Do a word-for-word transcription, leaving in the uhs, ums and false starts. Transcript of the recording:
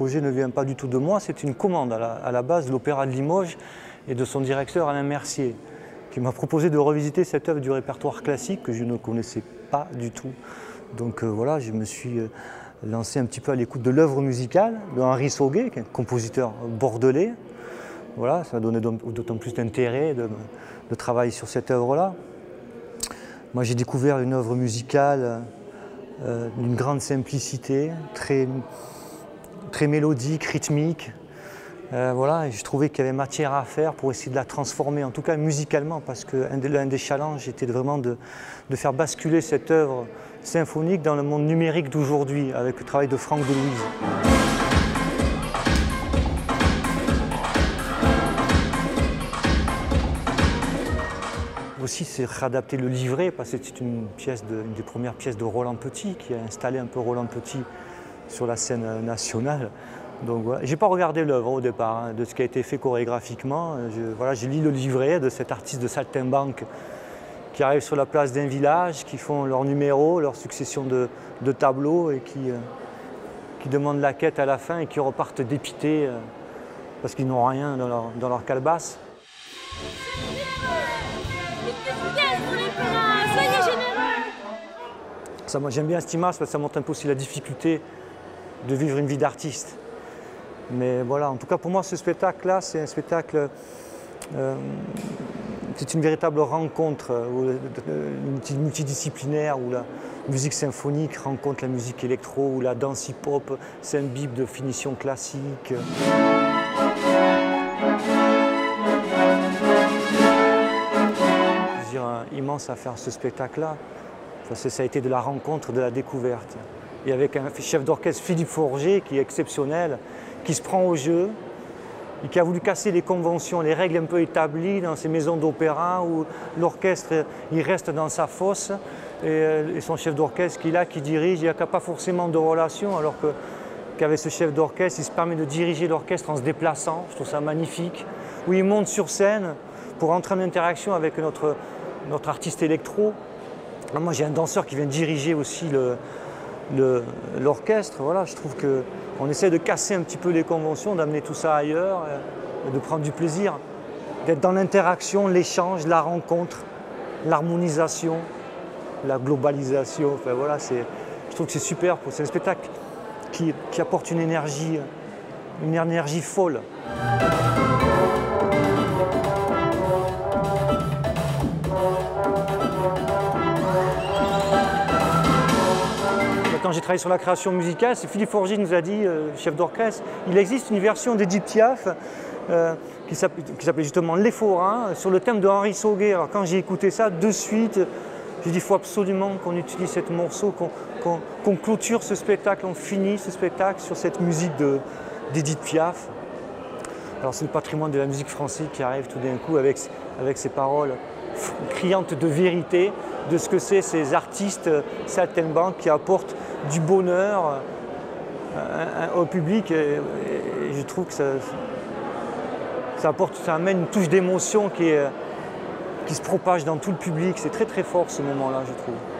projet ne vient pas du tout de moi, c'est une commande à la, à la base de l'Opéra de Limoges et de son directeur Alain Mercier, qui m'a proposé de revisiter cette œuvre du répertoire classique que je ne connaissais pas du tout. Donc euh, voilà, je me suis euh, lancé un petit peu à l'écoute de l'œuvre musicale de Henri Sauguet, qui est un compositeur bordelais. Voilà, ça m'a donné d'autant plus d'intérêt de, de travailler sur cette œuvre-là. Moi, j'ai découvert une œuvre musicale euh, d'une grande simplicité, très, très mélodique, rythmique. Euh, voilà, et je trouvais qu'il y avait matière à faire pour essayer de la transformer, en tout cas musicalement, parce que l'un des, des challenges était vraiment de, de faire basculer cette œuvre symphonique dans le monde numérique d'aujourd'hui, avec le travail de Franck Delouise. Aussi, c'est réadapter le livret, parce que c'est une, pièce de, une des premières pièces de Roland Petit, qui a installé un peu Roland Petit sur la scène nationale. Donc voilà. Je n'ai pas regardé l'œuvre au départ, hein, de ce qui a été fait chorégraphiquement. Je, voilà, je lis le livret de cet artiste de saltimbanque qui arrive sur la place d'un village, qui font leur numéro, leur succession de, de tableaux et qui, euh, qui demandent la quête à la fin et qui repartent dépités euh, parce qu'ils n'ont rien dans leur, dans leur calebasse. Ça, moi, j'aime bien cette image parce que ça montre un peu aussi la difficulté de vivre une vie d'artiste. Mais voilà, en tout cas pour moi ce spectacle-là, c'est un spectacle, euh, c'est une véritable rencontre euh, multidisciplinaire où la musique symphonique rencontre la musique électro, où la danse hip-hop s'imbibe de finition classique. Je dirais immense à faire ce spectacle-là, parce que ça a été de la rencontre, de la découverte. Et avec un chef d'orchestre, Philippe Forget, qui est exceptionnel, qui se prend au jeu, et qui a voulu casser les conventions, les règles un peu établies dans ces maisons d'opéra où l'orchestre il reste dans sa fosse et, et son chef d'orchestre qui est là, qui dirige, il n'y a pas forcément de relation, alors que, qu'avec ce chef d'orchestre, il se permet de diriger l'orchestre en se déplaçant, je trouve ça magnifique, où il monte sur scène pour entrer en interaction avec notre, notre artiste électro. Moi j'ai un danseur qui vient diriger aussi le l'orchestre, voilà, je trouve qu'on essaie de casser un petit peu les conventions, d'amener tout ça ailleurs, et de prendre du plaisir, d'être dans l'interaction, l'échange, la rencontre, l'harmonisation, la globalisation. Enfin, voilà, je trouve que c'est super, c'est un spectacle qui, qui apporte une énergie, une énergie folle. Quand j'ai travaillé sur la création musicale, c'est Philippe Forget nous a dit, euh, chef d'orchestre, il existe une version d'Édith Piaf euh, qui s'appelait justement Les Forains, sur le thème de Henri Sauguet. Alors quand j'ai écouté ça, de suite, j'ai dit il faut absolument qu'on utilise ce morceau, qu'on qu'on, qu'on clôture ce spectacle, on finit ce spectacle sur cette musique d'Édith Piaf. Alors c'est le patrimoine de la musique française qui arrive tout d'un coup avec, avec ces paroles criantes de vérité, de ce que c'est ces artistes saltimbanques qui apportent du bonheur euh, au public. Et, et je trouve que ça, ça, apporte, ça amène une touche d'émotion qui, qui se propage dans tout le public. C'est très très fort ce moment-là, je trouve.